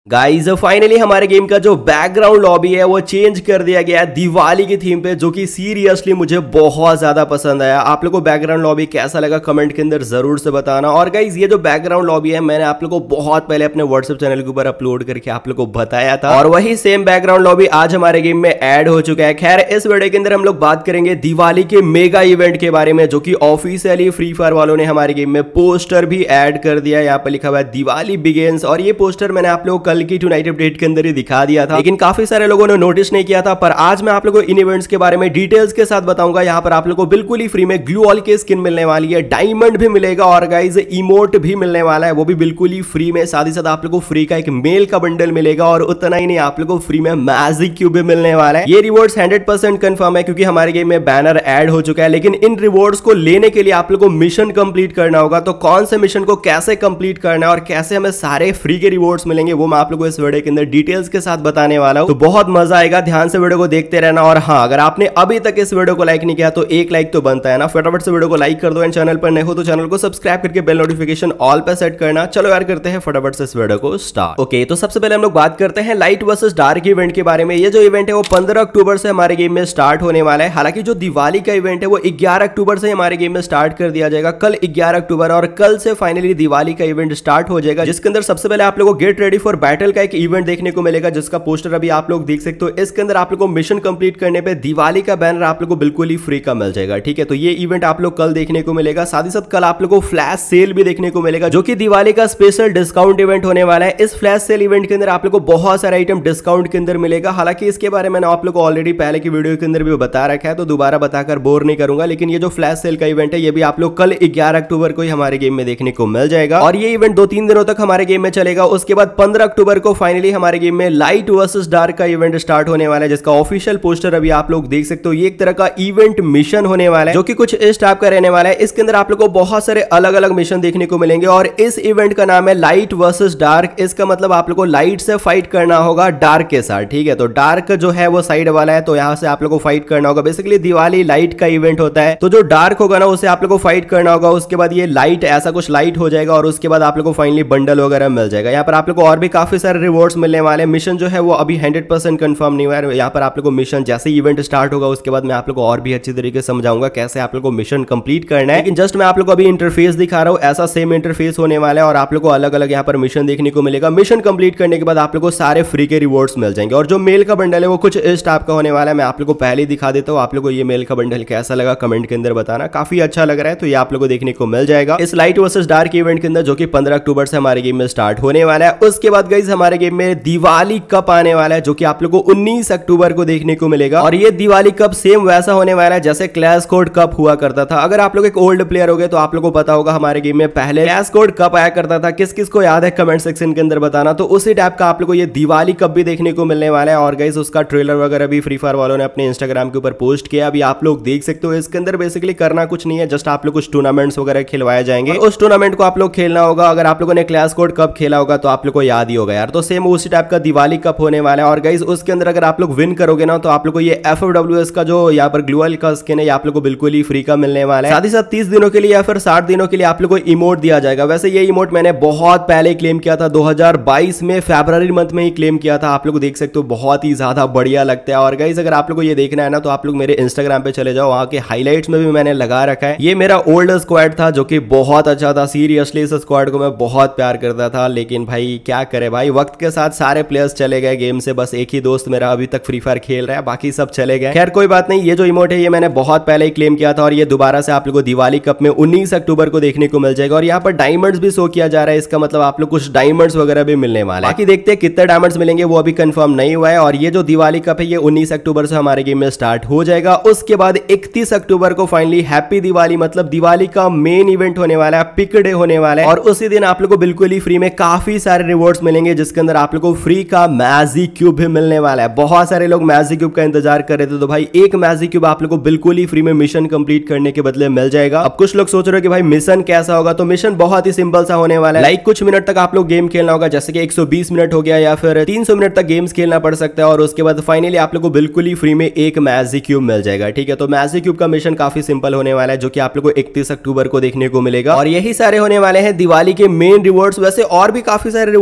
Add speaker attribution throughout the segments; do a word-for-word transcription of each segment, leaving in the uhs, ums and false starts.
Speaker 1: Guys finally हमारे game का जो बैकग्राउंड लॉबी है वो चेंज कर दिया गया है दिवाली की थीम पे, जो कि सीरियसली मुझे बहुत ज्यादा पसंद आया। आप लोगों को बैकग्राउंड लॉबी कैसा लगा कमेंट के अंदर जरूर से बताना। और गाइस ये जो बैकग्राउंड लॉबी है मैंने आप लोगों को बहुत पहले अपने व्हाट्सएप चैनल के ऊपर अपलोड करके आप लोगों को बताया था, और वही सेम बैकग्राउंड लॉबी आज हमारे गेम में ऐड हो चुका है। खैर इस वीडियो के अंदर हम लोग बात करेंगे दिवाली के मेगा इवेंट के बारे में, जो कि ऑफिशियली फ्री फायर वालों ने हमारे गेम में पोस्टर भी ऐड कर दिया है। यहाँ पर लिखा हुआ है दिवाली बिगिंस, और ये पोस्टर मैंने आप लोगों को कल की टुनाइट अपडेट के अंदर ही दिखा दिया था, लेकिन काफी सारे लोगों ने नोटिस नहीं किया था। पर आज मैं आप लोगों को इन इवेंट्स के बारे में डिटेल्स के साथ बताऊंगा। यहाँ पर आप लोगों को बिल्कुल ही फ्री में ग्लू वॉल की स्किन मिलने वाली है, डायमंड भी मिलेगा, और गाइस इमोट भी मिलने वाला है, वो भी बिल्कुल ही फ्री में। साथ ही साथ आप लोगों को फ्री का एक मेल का बंडल मिलेगा, और उतना ही नहीं आप लोगों को फ्री में मैजिक क्यूब भी मिलने वाला है। ये रिवॉर्ड्स हंड्रेड परसेंट कंफर्म है, क्योंकि हमारे गेम में बैनर ऐड हो चुका है। लेकिन इन रिवॉर्ड्स को लेने के लिए आप लोगों को मिशन कंप्लीट करना होगा। तो कौन से मिशन को कैसे कंप्लीट करना है और कैसे हमें सारे फ्री के रिवॉर्ड्स मिलेंगे, वो मैं आप लोगों को इस वीडियो के अंदर डिटेल्स के साथ बताने वाला हूं। तो बहुत मजा आएगा, ध्यान से वीडियो को देखते रहना। और हाँ, अगर आपने अभी तक इस वीडियो को लाइक नहीं किया तो एक लाइक तो बनता है ना, फटाफट से वीडियो को लाइक कर दो। एंड चैनल पर नए हो तो चैनल को सब्सक्राइब करके बेल नोटिफिकेशन ऑल पे सेट करना। चलो यार करते हैं फटाफट से इस वीडियो को स्टार्ट। ओके, तो सबसे पहले हम लोग बात करते हैं लाइट वर्सेस डार्क इवेंट के बारे में। ये जो इवेंट है वो पंद्रह अक्टूबर से हमारे गेम में स्टार्ट होने वाला है। हालांकि जो दिवाली का इवेंट है वो ग्यारह अक्टूबर से हमारे गेम में स्टार्ट कर दिया जाएगा, कल ग्यारह अक्टूबर, और कल से फाइनली दिवाली का इवेंट स्टार्ट हो जाएगा, जिसके अंदर सबसे पहले आप लोगों को गेट रेडी फॉर बैटल का एक इवेंट देखने को मिलेगा, जिसका पोस्टर अभी आप लोग देख सकते हो। इसके अंदर आप लोगों को मिशन कंप्लीट करने पे दिवाली का बैनर आप लोगों को बिल्कुल ही फ्री का मिल जाएगा। ठीक है, तो ये इवेंट आप लोग कल देखने को मिलेगा। साथ ही साथ कल आप लोगों को फ्लैश सेल भी देखने को मिलेगा, जो कि दिवाली का स्पेशल डिस्काउंट इवेंट होने वाला है। इस फ्लैश सेल इवेंट के अंदर आप लोगों को बहुत सारे आइटम डिस्काउंट के अंदर मिलेगा। हालांकि इसके बारे में आप लोगों को ऑलरेडी पहले की वीडियो के अंदर भी बता रखा है, तो दोबारा बताकर बोर नहीं करूंगा। लेकिन ये जो फ्लैश सेल का इवेंट है ये भी आप लोग कल ग्यारह अक्टूबर को ही हमारे गेम में देखने को मिल जाएगा, और ये इवेंट दो तीन दिनों तक हमारे गेम में चलेगा। उसके बाद पंद्रह अक्टूबर को फाइनली हमारे गेम में लाइट वर्सेस डार्क का इवेंट स्टार्ट होने वाला है, जिसका ऑफिशियल पोस्टर अभी आप लोग देख सकते हो। ये एक तरह का इवेंट मिशन होने वाला है, जो कि कुछ इस टाइप का रहने वाला है। इसके अंदर आप लोगों को बहुत सारे अलग अलग मिशन देखने को मिलेंगे, और इस इवेंट का नाम है लाइट वर्सेस डार्क। इसका मतलब आप लोगों को लाइट से फाइट करना होगा डार्क के साथ। ठीक है, तो डार्क जो है वो साइड वाला है, तो यहां से आप लोगों को फाइट करना होगा। बेसिकली दिवाली लाइट का इवेंट होता है, तो जो डार्क होगा ना उसे आप लोगों को फाइट करना होगा। उसके बाद ये लाइट ऐसा कुछ लाइट हो जाएगा, और उसके बाद आप लोगों को फाइनली बंडल वगैरह मिल जाएगा। यहाँ पर आप लोगों को और भी काफी सारे रिवॉर्ड्स मिलने वाले हैं। मिशन जो है वो अभी हंड्रेड परसेंट कंफर्म नहीं हुआ है। यहाँ पर आप लोगों को मिशन जैसे इवेंट स्टार्ट होगा उसके बाद मैं आप लोगों को और भी अच्छी तरीके से समझाऊंगा कैसे आप लोगों को मिशन कंप्लीट करना है। लेकिन जस्ट मैं आप लोगों को अभी इंटरफेस दिखा रहा हूँ, ऐसा सेम इंटरफेस होने वाला है, और आप लोगों को अलग अलग यहाँ पर मिशन देखने को मिलेगा। मिशन कंप्लीट करने के बाद आप लोगों को सारे फ्री के रिवॉर्ड्स मिल जाएंगे। और जो मेल का बंडल है वो कुछ इस टाइप का होने वाला है। मैं आप लोगों को पहले ही दिखा देता हूँ। आप लोगों को ये मेल का बंडल कैसा लगा कमेंट के अंदर बताना, काफी अच्छा लग रहा है, तो ये आप लोगों को देखने को मिल जाएगा इस लाइट वर्सेस डार्क इवेंट के अंदर, जो कि पंद्रह अक्टूबर से हमारे गेम में स्टार्ट होने वाला है। उसके बाद गाइस हमारे गेम में दिवाली कप आने वाला है, जो कि आप लोगों को उन्नीस अक्टूबर को देखने को मिलेगा। और ये दिवाली कप सेम वैसा होने वाला है जैसे क्लैश कोड कप हुआ करता था। अगर आप लोग एक ओल्ड प्लेयर हो गए तो आप लोगों को पता होगा हमारे गेम में पहले क्लैश कोड कप आया करता था। किस किस को याद है कमेंट सेक्शन के अंदर बताना। तो उसी टाइप का आप लोगों को ये दिवाली कप भी देखने को मिलने वाला है, और गाइस उसका ट्रेलर वगैरह भी फ्री फायर वालों ने अपने इंस्टाग्राम के ऊपर पोस्ट किया, अभी आप लोग देख सकते हो। इसके अंदर बेसिकली करना कुछ नहीं है, जस्ट आप लोग कुछ टूर्नामेंट्स वगैरह खिलवाए जाएंगे, उस टूर्नामेंट को आप लोग खेलना होगा। अगर आप लोगों ने क्लैश कोड कप खेला होगा तो आप लोग को याद ही होगा यार। तो सेम उसी टाइप का दिवाली कप होने वाला है, और गाइस उसके अंदर अगर आप लोग विन करोगे ना तो आप लोग को ये एफ डब्ल्यू एस का जो यहाँ पर ग्लूअल का स्किन है आप लोग को बिल्कुल ही फ्री का मिलने वाला है। साथ ही साथ तीस दिनों के लिए या फिर साठ दिनों के लिए आप लोग को इमोट दिया जाएगा। वैसे ये इमोट मैंने बहुत पहले क्लेम किया था, दो हज़ार बाईस में फरवरी मंथ में ही क्लेम किया था। आप लोग देख सकते हो, बहुत ही ज्यादा बढ़िया लगता है। और गाइस अगर आप लोग को ये देखना है ना तो आप लोग मेरे इंस्टाग्राम पे चले जाओ, वहां के हाईलाइट्स में भी मैंने लगा रखा है। ये मेरा ओल्ड स्क्वाड था, जो कि बहुत अच्छा था। सीरियसली इस स्क्वाड को मैं बहुत प्यार करता था, लेकिन भाई क्या करे भाई, वक्त के साथ सारे प्लेयर्स चले गए गेम से। बस एक ही दोस्त मेरा अभी तक फ्री फायर खेल रहा है, बाकी सब चले गए। खैर कोई बात नहीं, ये जो इमोट है ये मैंने बहुत पहले ही क्लेम किया था, और ये दोबारा से आप लोगों को दिवाली कप में उन्नीस अक्टूबर को देखने को मिल जाएगा। और यहाँ पर डायमंड्स भी शो किया जा रहा है, इसका मतलब आप लोग कुछ डायमंड्स वगैरह भी मिलने वाला है। बाकी देखते हैं कितने डायमंड्स मिलेंगे, वो अभी कंफर्म नहीं हुआ है। और ये जो दिवाली कप है ये उन्नीस अक्टूबर से हमारे गेम में स्टार्ट हो जाएगा। उसके बाद इकतीस अक्टूबर को फाइनली हैप्पी दिवाली, मतलब दिवाली का मेन इवेंट होने वाला है, पिक डे होने वाला है। और उसी दिन आप लोग को बिल्कुल ही फ्री में काफी सारे रिवॉर्ड्स मिलेंगे, जिसके अंदर आप लोग को फ्री का मैजिक क्यूब भी मिलने वाला है। बहुत सारे लोग मैजिक क्यूब का इंतजार कर रहे थे, तो भाई एक मैजिक क्यूब आप लोग को बिल्कुल ही फ्री में मिशन कंप्लीट करने के बदले मिल जाएगा। अब कुछ लोग सोच रहे हो कि भाई मिशन कैसा होगा, तो मिशन बहुत ही सिंपल सा होने वाला है। लाइक कुछ मिनट तक आप लोग गेम खेलना होगा, जैसे कि एक सौ बीस मिनट हो गया या फिर तीन सौ मिनट तक गेम्स खेलना पड़ सकता है, और उसके बाद फाइनली आप लोग को बिल्कुल ही फ्री में एक मैजिक क्यूब मिल जाएगा। ठीक है, तो मैजिक क्यूब का मिशन काफी सिंपल होने वाला है, जो कि आप लोग को इकतीस अक्टूबर को देखने को मिलेगा। और यही सारे होने वाले हैं दिवाली के मेन रिवॉर्ड्स। वैसे और भी काफी सारे रिवॉर्ड आप लोग को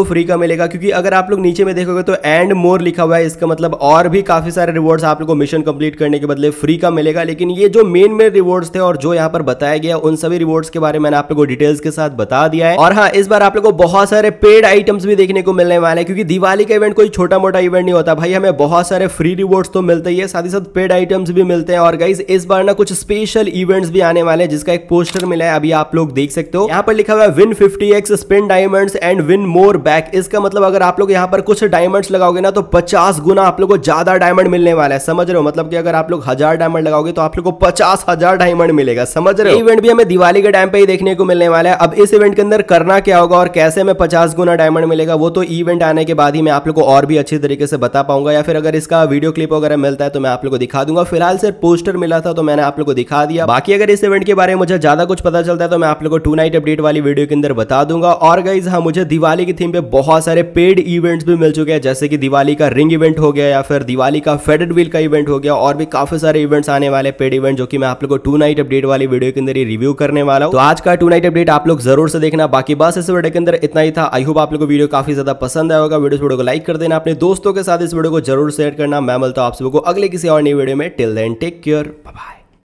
Speaker 1: को फ्री का मिलेगा, क्योंकि अगर आप लोग नीचे में देखोगे तो एंड मोर लिखा हुआ है, इसका मतलब और भी काफी सारे रिवॉर्ड्स आप लोग को मिशन कंप्लीट करने के बदले फ्री का मिलेगा। लेकिन ये जो मेन मेन रिवॉर्ड्स थे और जो यहाँ पर बताया गया उन सभी रिवॉर्ड्स के बारे में मैंने आप लोग को डिटेल्स के साथ बता दिया है। और हाँ, इस बार आप लोग को बहुत सारे पेड आइटम्स भी देखने को मिलने वाले हैं, क्योंकि दिवाली का इवेंट कोई छोटा मोटा इवेंट नहीं होता भाई, हमें बहुत सारे फ्री रिवॉर्ड्स तो मिलते ही है, साथ ही साथ पेड आइटम्स भी मिलते हैं। और गाइस इस बार ना कुछ स्पेशल इवेंट्स भी आने वाले हैं, जिसका एक पोस्टर मिला है, अभी आप लोग देख सकते हो। यहाँ पर लिखा हुआ है win fifty x spin diamonds and win more back. इसका मतलब अगर आप लोग यहाँ पर कुछ डायमंड्स लगाओगे ना तो पचास गुना आप लोग को ज्यादा डायमंड मिलने वाला है, समझ रहे हो। मतलब कि अगर आप लोग हजार डायमंड लगाओगे तो आप लोग को पचास हजार डायमंड मिलेगा, समझ रहे हो। इवेंट भी हमें दिवाली के टाइम पे ही देखने को मिलने वाला है। अब इस इवेंट के अंदर करना क्या होगा और कैसे हमें पचास गुना डायमंड मिलेगा, वो तो इवेंट आने के बाद ही मैं आप लोग को और भी अच्छी तरीके से बता पाऊंगा, या फिर अगर इसका वीडियो क्लिप वगैरह मिलता है तो मैं आप लोग को दिखा दूंगा। फिलहाल सिर्फ पोस्टर मिला था तो मैंने आप लोग को दिखा दिया। बाकी अगर इस इवेंट के बारे में मुझे ज्यादा कुछ पता चलता है तो मैं आप लोग को टू नाइट अपडेट वाली वीडियो के अंदर बता दूंगा। और गाइज हाँ, मुझे दिवाली की थीम पे बहुत सारे पेड इवेंट्स भी मिल चुके हैं, जैसे कि दिवाली का रिंग इवेंट हो गया, या फिर दिवाली का फेडेड व्हील का इवेंट हो गया, और भी काफी सारे इवेंट्स आने वाले पेड इवेंट, जो कि मैं आप लोग को टू नाइट अपडेट वाली वीडियो के अंदर ही रिव्यू करने वाला हूं। तो आज का टू नाइट अपडेट आप लोग जरूर से देखना। बाकी बस इस वीडियो के अंदर इतना ही था। आई होप आप लोग को वीडियो काफी ज्यादा पसंद आया होगा। वीडियो वीडियो को लाइक कर देना, अपने दोस्तों के साथ इस वीडियो को जरूर शेयर करना। मैं मिलता हूं आप सबको अगले किसी और नई वीडियो में। Till then take care, bye bye.